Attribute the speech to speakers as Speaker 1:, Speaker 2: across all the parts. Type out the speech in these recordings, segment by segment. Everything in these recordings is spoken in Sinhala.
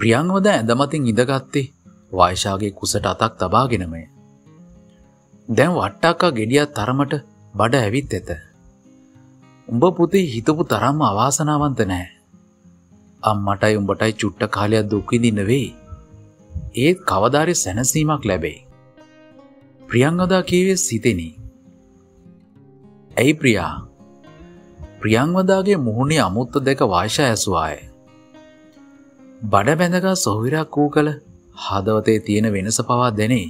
Speaker 1: ප්‍රියංවද ඇඳමතින් ඉඳගත්තේ වයිෂාගේ කුසට අතක් තබාගෙනමය. දැන් වට්ටක්කා ගෙඩියක් තරමට බඩ ඇවිත් ඇත. උඹ පුතේ හිතපු තරම්ම අවාසනාවන්ත නෑ. අම්මටයි උඹටයි චුට්ට කාලයක් දුක් විඳින්න වෙයි. ඒත් කවදාරි සැනසීමක් ලැබෙයි. ප්‍රියංවදා කීවේ සිතෙනි. ඇයි ප්‍රියා? ප්‍රියංවදාගේ මුහුණේ අමුත්ත දෙක වයිෂා ඇසුවාය. බඩ බැඳගා සොහිරක් වූ කල හදවතේ තියෙන වෙනස පවා දැනේ.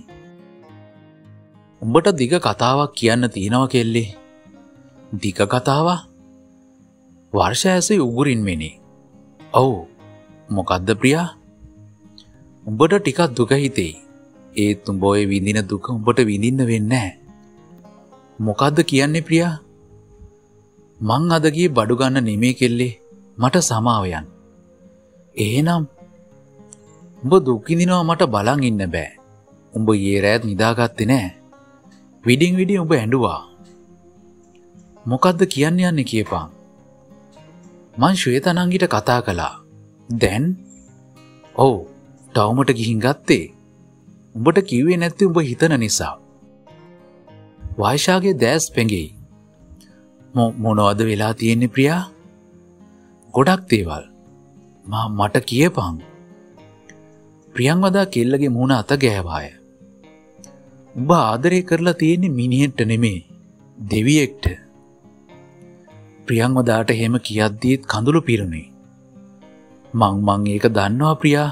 Speaker 1: උඹට දිග කතාවක් කියන්න තියෙනව කෙල්ලේ. දිග කතාවක්? වර්ෂ ඇසුයි උගුරින් මෙනි. ඔව්. මොකද්ද ප්‍රියා? උඹට ටිකක් දුක හිතෙයි. ඒත් උඹ ඔය විඳින දුක උඹට විඳින්න වෙන්නේ නැහැ. මොකද්ද කියන්නේ ප්‍රියා? මං අද ගියේ බඩු ගන්න නෙමේ කෙල්ලේ. මට සමාව යන්න. එහෙනම් උඹ දුක් විඳිනවා මට බලන් ඉන්න බෑ. උඹ ඊයේ රාත් නිදාගත්තේ නෑ. විඩින් විඩි උඹ ඇඬුවා. මොකද්ද කියන්න යන්නේ කියපන්. මං ශ්වේතනංගිට කතා කළා. දැන්? ඔව්. ටවුමට ගිහින් ගත්තේ. උඹට කිව්වේ නැත්තේ උඹ හිතන නිසා. වයිෂාගේ දැස් පෙඟෙයි. මොනවද වෙලා තියෙන්නේ ප්‍රියා? ගොඩක් දේවල්. මට කියපන්. ප්‍රියංවදා කෙල්ලගේ මුණ අත ගෑවාය. උඹ ආදරේ කරලා තියෙන්නේ මිනිහෙක්ට නෙමේ, දෙවියෙක්ට. ප්‍රියංවදාට එහෙම කියද්දීත් කඳුළු පිරුණේ. මං ඒක දන්නවා ප්‍රියා.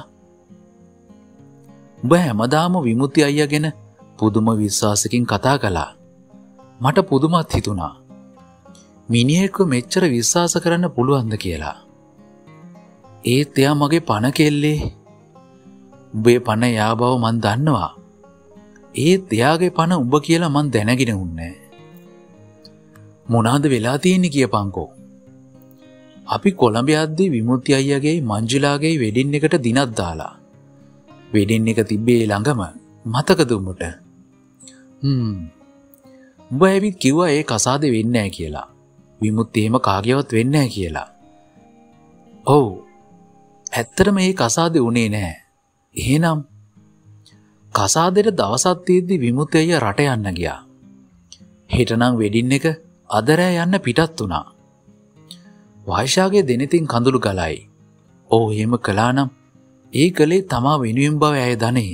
Speaker 1: උඹ හැමදාම විමුක්ති අයියා ගැන පුදුම විශ්වාසකින් කතා කළා. මට පුදුමත් හිතුණා. මිනිහෙක්ව මෙච්චර විශ්වාස කරන්න පුළුවන්ද කියලා. ඒත් එයා මගේ පණ කෙල්ලේ. උඹේ පණ යා බව මන් දන්නවා. ඒත් එයාගේ පණ උඹ කියලා මන් දැනගෙන උන්නේ. මොනවාද වෙලා තියෙන්නේ කියපන්කෝ. අපි කොළඹ යද්දී විමුක්ති අයියාගේ මංජුලාගේ වෙඩින් එකට දිනක් දාලා. වෙඩින් එක තිබ්බේ ළඟම. මතකද උඹට? උඹ ඇවිත් කිව්වා ඒ කසාදේ වෙන්නේ නැහැ කියලා. විමුක්ති එහෙම කාගේවත් වෙන්නේ නැහැ කියලා. ඔව්. ඇත්තටම මේ කසාදේ උනේ නැහැ. එහෙනම් කසාදෙට දවසක් තියෙද්දි විමුක්ති අයියා රට යන්න ගියා. හෙටනම් වෙඩින් එක අද රෑ යන්න පිටත් වුණා. වයිෂාගේ දෙනෙතින් කඳුළු ගලයි. ඔව් එහෙම කළා නම් ඒ කලේ තමා වෙනුවෙන් බව ඇය දනේ.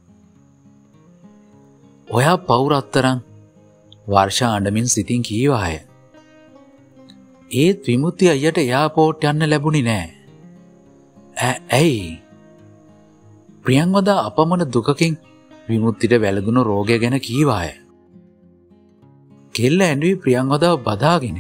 Speaker 1: ඔයා පවුරත්තරන් වර්ෂා අඬමින් සිතින් කීවාය. ඒත් විමුක්ති අයියට එයාපෝට් යන්න ලැබුණේ නෑ. ඇයි? ප්‍රියංවදා අපමණ දුකකින් විමුක්තිට වැළඳුණු රෝගය ගැන කීවාය. කෙල්ල ඇඬුවේ ප්‍රියංවදාව බදාගෙන.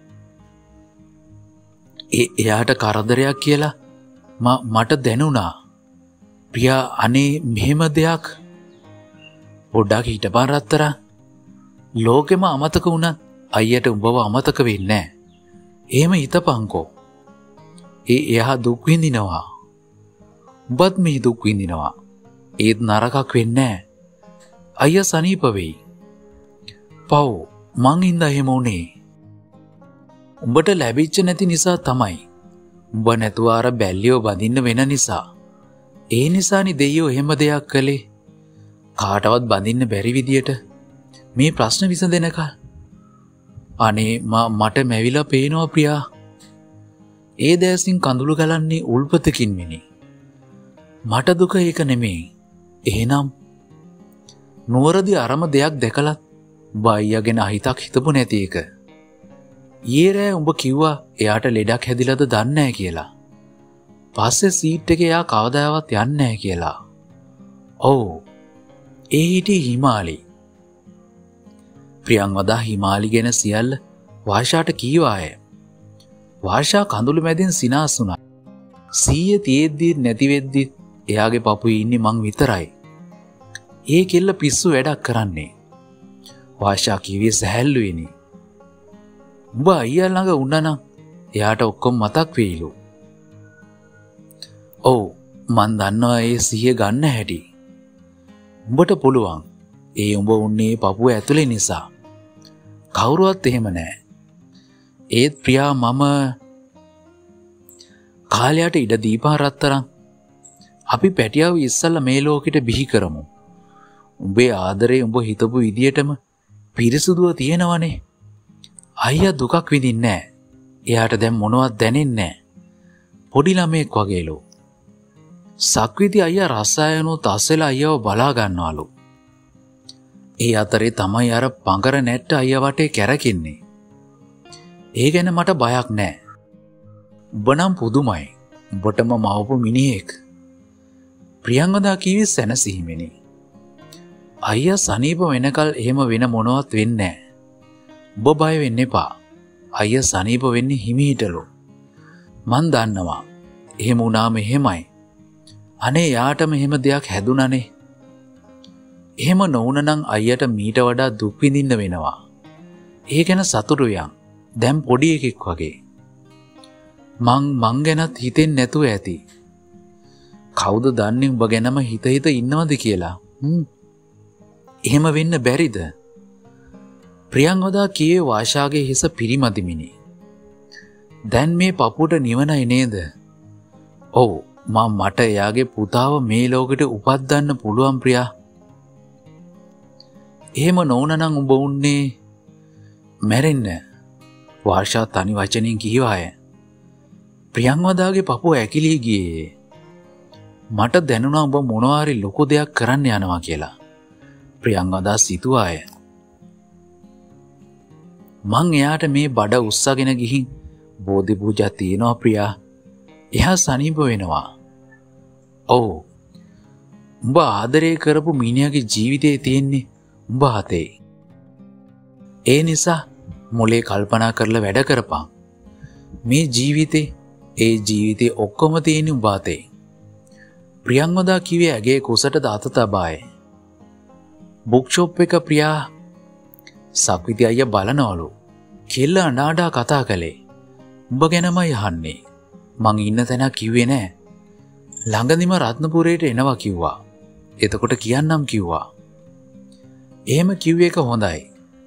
Speaker 1: එයාට කරදරයක් කියලා මට දැනුණා. ප්‍රියා අනේ මෙහෙම දෙයක්. පොඩ්ඩක් හිටපන් රත්තරන්. ලෝකෙම අමතක වුණත් අයියට උඹව අමතක වෙන්නේ නැහැ. එහෙම හිතපන්කෝ. එයා දුක් විඳිනවා. උඹත් මේ දුක් විඳිනවා. ඒත් නරකක් වෙන්නේ නැහැ. අයියා සනීප වෙයි. පව් මං හින්දා එහෙම උනේ. උඹට ලැබිච්ච නැති නිසා තමයි. උඹ නැතුව අර බැල්ලියෝ බඳින්න වෙන නිසා. ඒ නිසානි දෙයියෝ එහෙම දෙයක් කළේ. කාටවත් බඳින්න බැරි විදියට මේ ප්‍රශ්න විසඳෙනකල්. අනේ මට මැවිලා පේනවා ප්‍රියා. ඒ දැසින් කඳුළු ගලන්නේ උල්පතකින් මෙනි. මට දුක ඒක නෙමෙයි. එහෙනම් නුවරදි අරම දෙයක් දැකලත් බයියාගෙන අහිතක් හිතපු නැති එක. ඊයේ රෑ උඹ කිව්වා එයාට ලෙඩක් හැදිලාද දන්නේ නැහැ කියලා. පස්සේ සීට් එකේ එයා කවදාවත් යන්නේ නැහැ කියලා. ඔව්. ඒ හිටියේ හිමාලි. ප්‍රියංවදා හිමාලි ගැන සියල්ල වර්ෂාට කීවාය. වර්ෂා කඳුළු මැදින් සිනාස් වුණා. සීයේ තියෙද්දි නැති වෙද්දි එයාගේ පපුවේ ඉන්නේ මං විතරයි. ඒ කෙල්ල පිස්සු වැඩක් කරන්නේ. වර්ෂා කිව්වේ සැහැල්ලුවෙනි. උඹ අයියා ළඟ වුණා නම් එයාට ඔක්කොම මතක් වෙයිලු. ඔව් මන් දන්නවා ඒ සිහිය ගන්න හැටි. උඹට පුළුවන්. ඒ උඹ උන්නේ පපුව ඇතුලේ නිසා. කවුරුවත් එහෙම නෑ. ඒත් ප්‍රියා මම කාලයට ඉඩ දීපා රත්තරන්. අපි පැටියාව ඉස්සල්ලා මේ ලෝකෙට බිහි කරමු. උඹේ ආදරේ උඹ හිතපු විදියටම පිරිසුදුව තියෙනවනේ. අයියා දුකක් විඳින්නේ නැහැ. එයාට දැන් මොනවත් දැනෙන්නේ නැහැ. පොඩි ළමෙක් වගේලු. සක්විති අයියා රසායනෝ තස්සෙලා අයියව බලා ගන්නවලු. ඒ අතරේ තමයි අර පඟර නැට්ට අයියා වටේ කැරකෙන්නේ. ඒ ගැන මට බයක් නැහැ. උඹ නම් පුදුමයි. උඹටම මවපු මිනිහෙක්. ප්‍රියංගදා කිව්වේ සැනසීමෙනි. අයියා සනීප වෙනකල් එහෙම වෙන මොනවත් වෙන්නේ නැහැ. උඹ බය වෙන්න එපා. අයියා සනීප වෙන්නේ හිමීටලු. මන් දන්නවා. එහෙම වුණාම එහෙමයි. අනේ යාටම එහෙම දෙයක් හැදුනනේ. එහෙම නොවුනනම් අයියට මීට වඩා දුක් විඳින්න වෙනවා. ඒ ගැන සතුටු යන්. දැන් පොඩි එකෙක් වගේ. මං ගැනත් හිතෙන්නේ නැතුව ඇති. කවුද දන්නේ උඹ ගැනම හිත ඉන්නවද කියලා? එහෙම වෙන්න බැරිද? ප්‍රියංවදා කියේ වාෂාගේ හිස පිරිමදිමිනි. දැන් මේ පපුවට නිවනයි නේද? ඔව් මට එයාගේ පුතාව මේ ලෝකෙට උපද්දන්න පුළුවන් ප්‍රියා. එහෙම නොවුනනම් උඹ උන්නේ මැරෙන්න. වාර්ෂා තනි වචනෙන් කිව්වාය. ප්‍රියංවදාගේ පපුව ඇකිලී ගියේ. මට දැනුණා උඹ මොනවාරි ලොකු දෙයක් කරන්න යනවා කියලා. ප්‍රියංවදා සිතුවාය. මං එයාට මේ බඩ උස්සගෙන ගිහින් බෝධි පූජා තියනවා ප්‍රියා. එයා සනීප වෙනවා. ඔව්. උඹ ආදරය කරපු මිනිහාගේ ජීවිතේ තියෙන්නේ උඹ හතේ. ඒ නිසා මොලේ කල්පනා කරලා වැඩ කරපන්. මේ ජීවිතේ ඔක්කොම තියෙන්නේ උඹ හතේ. ප්‍රියංවදා කිව්වේ ඇගේ කුසට දාත තබාය. බුක් ෂොප් එක ප්‍රියා. සක්විති අයියා බලනවලු. කෙල්ල අඬා කතා කළේ. උඹ ගැනමයි අහන්නේ. මං ඉන්න තැන කිව්වේ නෑ. ළඟදිම රත්නපුරයට එනවා කිව්වා. එතකොට කියන්නම් කිව්වා. එහෙම කිව්ව එක හොඳයි.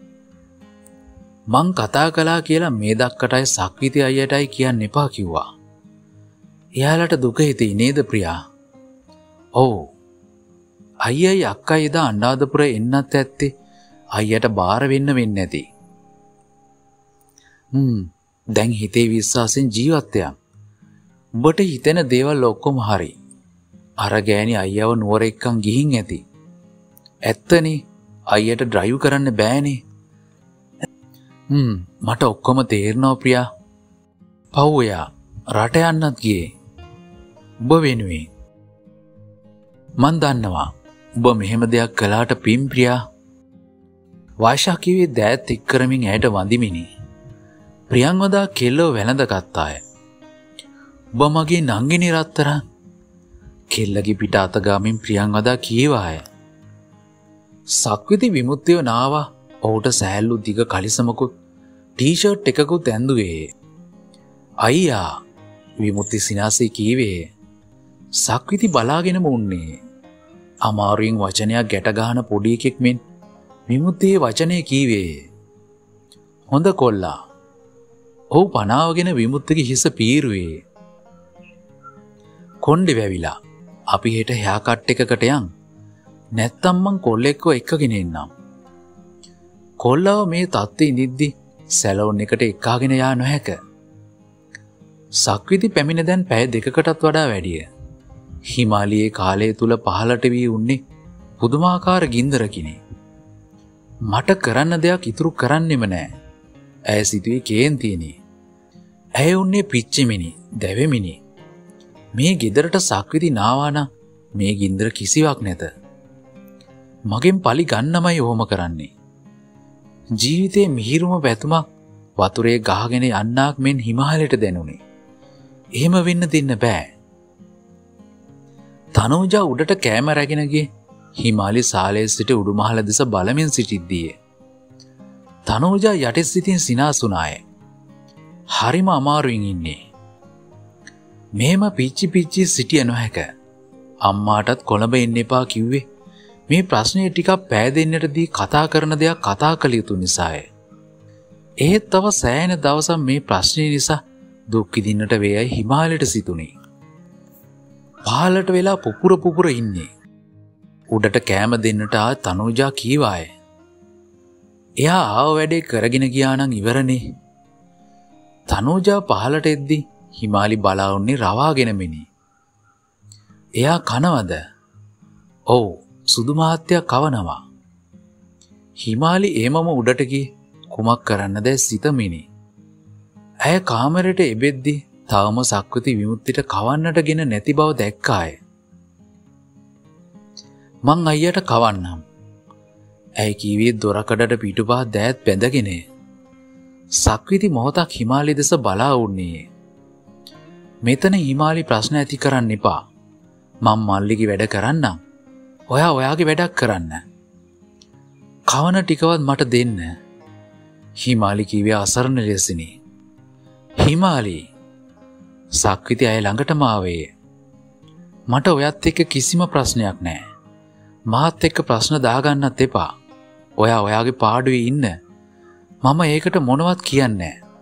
Speaker 1: මං කතා කළා කියලා මේ දක්කටයි සක්විති අයියටයි කියන්න එපා කිව්වා. එයාලට දුක හිතෙයි නේද ප්‍රියා? ඔව්. අයියයි අක්කයි එදා අනුරාධපුර එන්නත් ඇත්තේ අයියට බාර වෙන්න වෙන්නේ නැති. දැන් හිතේ විශ්වාසෙන් ජීවත් වෙන්න. උඹට හිතෙන දේවල් ඔක්කොම හරි. අර ගෑණි අයියව නුවර එක්කන් ගිහින් ඇති. ඇත්තනේ අයියට ඩ්‍රයිව් කරන්න බෑනේ. මට ඔක්කොම තේරෙනවා ප්‍රියා. පව් එයා රට යන්නත් ගියේ. උඹ වෙනුවෙන්. මන් දන්නවා උඹ මෙහෙම දෙයක් කළාට පින් ප්‍රියා. වාෂා කිව්වේ දෑත් එක් කරමින් ඇයට වඳිමිනි. ප්‍රියංවදා කෙල්ලව වැළඳ ගත්තාය. උඹ මගේ නංගිනි රත්තරන්. කෙල්ලගේ පිට අත ගාමින් ප්‍රියංවදා කීවාය. සක්විති විමුක්තිව නාවා. ඔහුට සෑල්ලු දිග කලිසමකුත් ටී-ෂර්ට් එකකුත් ඇඳුවේ. අයියා විමුක්ති සිනාසේ කීවේ. සක්විති බලාගෙනම උන්නේ. අමාරුවෙන් වචනයක් ගැට ගහන පොඩි එකෙක් මෙන් විමුක්තියේ වචනේ කීවේ. හොඳ කොල්ලා. ඔහු පනාවගෙන විමුක්තිගේ හිස පීරුවේ. කොණ්ඩේ වැවිලා. අපි හෙට හෙයා කට් එකකට යන්. නැත්තම් මං කොල්ලෙක්ව එක්කගෙන එන්නම්. කොල්ලව මේ තත්ත්වෙ ඉඳිද්දි සැලෝන් එකට එක්කාගෙන යා නොහැක. සක්විති පැමිණ දැන් පැය 2කටත් වඩා වැඩිය. හිමාලයේ කාලය තුල පහළට වී උන්නේ පුදුමාකාර ගින්දරකිනේ. මට කරන්න දෙයක් ඉතුරු කරන්නෙම නෑ. ඇය සිතුවේ කේන්තියනේ. ඇය උන්නේ පිච්චෙමිනි, දැවෙමිනි. මේ ගෙදරට සක්විති නාවානම් මේ ගින්දර කිසිවක් නැත. මගෙන් පලි ගන්නමයි ඔහොම කරන්නේ. ජීවිතේ මිහිරුම පැතුමක් වතුරේ ගහගෙන යන්නාක් මෙන් හිමාලයට දැනුනේ. එහෙම වෙන්න දෙන්න බෑ. තනෝජා උඩට කෑම රැගෙන ගියේ හිමාලි සාලේ සිට උඩුමහල දෙස බලමින් සිටිද්දී. තනෝජා යටි සිතින් සිනාසුනාය. හරිම අමාරුවෙන් ඉන්නේ. මෙහෙම පිච්චි සිටිය නොහැක. අම්මාටත් කොළඹ එන්න එපා කිව්වේ මේ ප්‍රශ්නේ ටිකක් පෑදෙන්නට දී කතා කරන දෙයක් කතා කළ යුතු නිසාය. ඒත් තව සෑහෙන දවසක් මේ ප්‍රශ්නේ නිසා දුක් විඳින්නට වේයයි හිමාලයට සිතුනේ. පහලට වෙලා පුපුර ඉන්නේ. උඩට කෑම දෙන්නට තනුජා කීවාය. එයා ආව වැඩේ කරගෙන ගියා නම් ඉවරනේ. තනුජා පහලට එද්දි හිමාලි බලාවුන්නේ රවාගෙන මිනි. එයා කනවද? ඔව්, සුදු මහත්තයා කවනවා. හිමාලි ඒමම උඩට ගියේ කුමක් කරන්නද සිතමිනි. ඇය කාමරයට එබෙද්දි තවම සක්විති විමුක්තිට කවන්නටගෙන නැති බව දැක්කාය. මං අයියට කවන්නම්. ඇයි කීවේ දොරකඩට පිටුපහ දෑත් බැඳගෙන. සක්විති මොහොතක් හිමාලි දෙස බලා වුණේ. මෙතන හිමාලි ප්‍රශ්න ඇති කරන්න එපා. මං මල්ලිගේ වැඩ කරන්නම්. ඔයා ඔයාගේ වැඩක් කරන්න. කවන ටිකවත් මට දෙන්න. හිමාලි කීවේ අසරණ ලෙසිනි. හිමාලි, සක්විති අය ළඟටම ආවේ. මට ඔයත් එක්ක කිසිම ප්‍රශ්නයක් නැහැ. මාත් එක්ක ප්‍රශ්න දාගන්නත් එපා. ඔයා ඔයාගේ පාඩුවේ ඉන්න. මම ඒකට මොනවත් කියන්නේ නැහැ.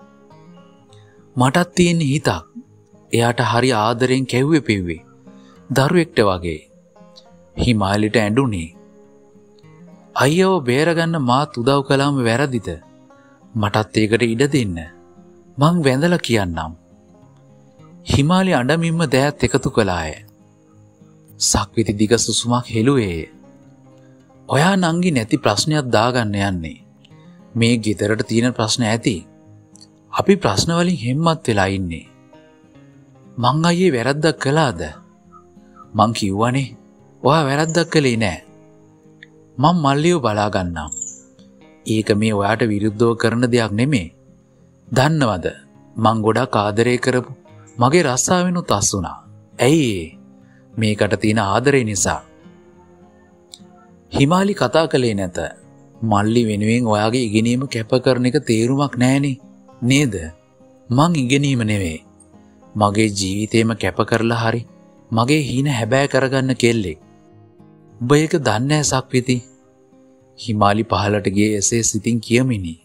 Speaker 1: මටත් තියෙන හිතක්. එයාට හරි ආදරෙන් කැව්වේ පෙව්වේ. දරුවෙක්ට වගේ. හිමාලිට ඇඬුනේ. අයියව බේරගන්න මාත් උදව් කළාම වැරදිද? මටත් ඒකට ඉඩ දෙන්න. මං වැඳලා කියන්නම්. හිමාලි අඬමින්ම දෑත් එකතු කළාය. සක්විති දිග සුසුමක් හෙළුවේ. ඔයා නංගි නැති ප්‍රශ්නයක් දාගන්න යන්නේ. මේ ගෙදරට තියෙන ප්‍රශ්න ඇති. අපි ප්‍රශ්න වලින් හෙම්මත් වෙලා ඉන්නේ. මං අයියේ වැරද්දක් කළාද? මං කිව්වනේ ඔයා වැරද්දක් කළේ නෑ. මං මල්ලිව බලා ගන්නම්. ඒක මේ ඔයාට විරුද්ධව කරන දෙයක් නෙමේ. දන්නවද? මං ගොඩක් ආදරය කරපු මගේ රස්සාවෙනුත් අස් වුණා. ඇයි මේකට තියෙන ආදරේ නිසා. හිමාලි කතා කළේ නැත. මල්ලි වෙනුවෙන් ඔයාගේ ඉගෙනීම කැප කරන එක තේරුමක් නැහනේ නේද? මං ඉගෙනීම නෙවෙයි. මගේ ජීවිතේම කැප කරලා හරි මගේ හීන හැබෑ කරගන්න කෙල්ලෙක්. ඔබ ඒක දන්නේ නැහැ සක්විති. හිමාලි පහලට ගියේ එසේ සිතින් කියමිනි.